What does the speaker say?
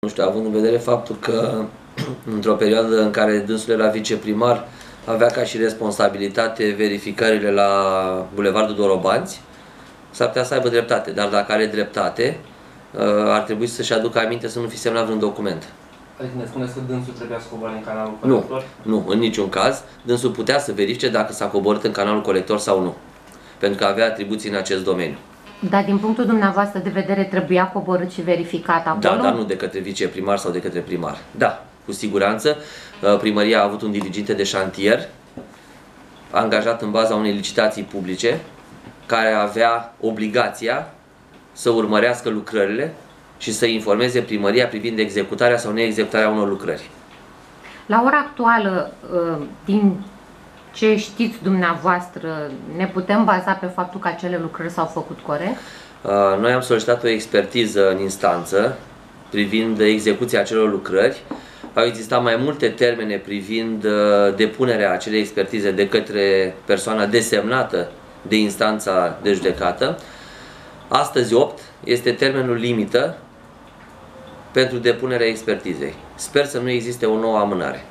Nu știu, având în vedere faptul că într-o perioadă în care dânsul era viceprimar, avea ca și responsabilitate verificările la Bulevardul Dorobanți, s-ar putea să aibă dreptate, dar dacă are dreptate, ar trebui să-și aducă aminte să nu fi semnat vreun document. Adică ne spuneți că dânsul trebuia să coboare în canalul colector? Nu, în niciun caz. Dânsul putea să verifice dacă s-a coborât în canalul colector sau nu, pentru că avea atribuții în acest domeniu. Dar din punctul dumneavoastră de vedere trebuia coborât și verificat acolo? Da, dar nu de către viceprimar sau de către primar. Da, cu siguranță. Primăria a avut un diriginte de șantier angajat în baza unei licitații publice care avea obligația să urmărească lucrările și să informeze primăria privind executarea sau neexecutarea unor lucrări. La ora actuală, din ce știți dumneavoastră, ne putem baza pe faptul că acele lucrări s-au făcut corect? Noi am solicitat o expertiză în instanță privind execuția acelor lucrări. Au existat mai multe termene privind depunerea acelei expertize de către persoana desemnată de instanța de judecată. Astăzi 8 este termenul limită pentru depunerea expertizei. Sper să nu existe o nouă amânare.